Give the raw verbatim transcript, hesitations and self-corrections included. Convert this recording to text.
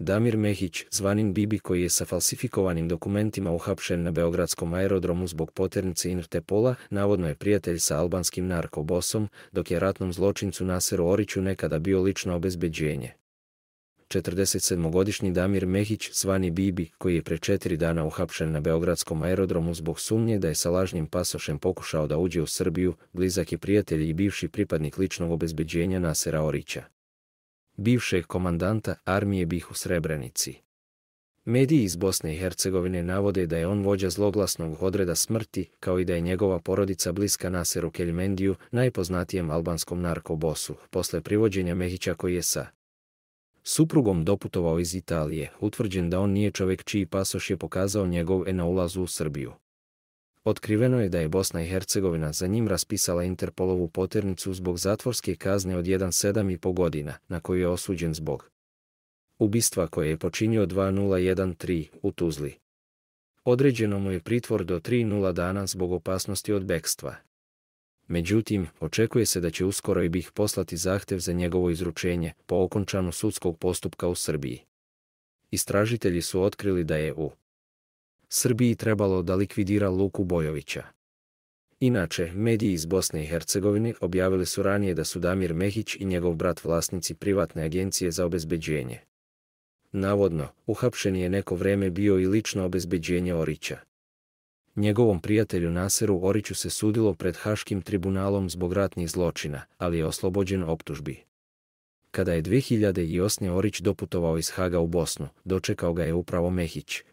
Damir Mehić, zvanin Bibi, koji je sa falsifikovanim dokumentima uhapšen na beogradskom aerodromu zbog poternice Interpola, navodno je prijatelj sa albanskim narkobosom, dok je ratnom zločincu Naseru Oriću nekada bio lično obezbeđenje. četrdesetsedmogodišnji Damir Mehić, zvani Bibi, koji je pre četiri dana uhapšen na beogradskom aerodromu zbog sumnje da je sa lažnim pasošem pokušao da uđe u Srbiju, blizak je prijatelj i bivši pripadnik ličnog obezbeđenja Nasera Orića, bivšeg komandanta armije BiH u Srebrenici. Mediji iz Bosne i Hercegovine navode da je on vođa zloglasnog odreda smrti, kao i da je njegova porodica bliska Naseru Keljmendiju, najpoznatijem albanskom narkobosu, posle privođenja Mehića koji je sa suprugom doputovao iz Italije, utvrđen da on nije čovjek čiji pasoš je pokazao njegov e na ulazu u Srbiju. Otkriveno je da je Bosna i Hercegovina za njim raspisala Interpolovu poternicu zbog zatvorske kazne od jedan zarez sedam i po godina, na koju je osuđen zbog ubistva koje je počinio dva hiljade trinaeste. u Tuzli. Određeno mu je pritvor do tri nula dana zbog opasnosti od bekstva. Međutim, očekuje se da će uskoro i BiH poslati zahtev za njegovo izručenje po okončanu sudskog postupka u Srbiji. Istražitelji su otkrili da je u Srbiji trebalo da likvidira Luku Bojovića. Inače, mediji iz Bosne i Hercegovine objavili su ranije da su Damir Mehić i njegov brat vlasnici privatne agencije za obezbeđenje. Navodno, uhapšen je neko vreme bio i lično obezbeđenje Orića. Njegovom prijatelju Naseru Oriću se sudilo pred Haškim tribunalom zbog ratnih zločina, ali je oslobođen optužbi. Kada je dve hiljade osme. Orić doputovao iz Haga u Bosnu, dočekao ga je upravo Mehić,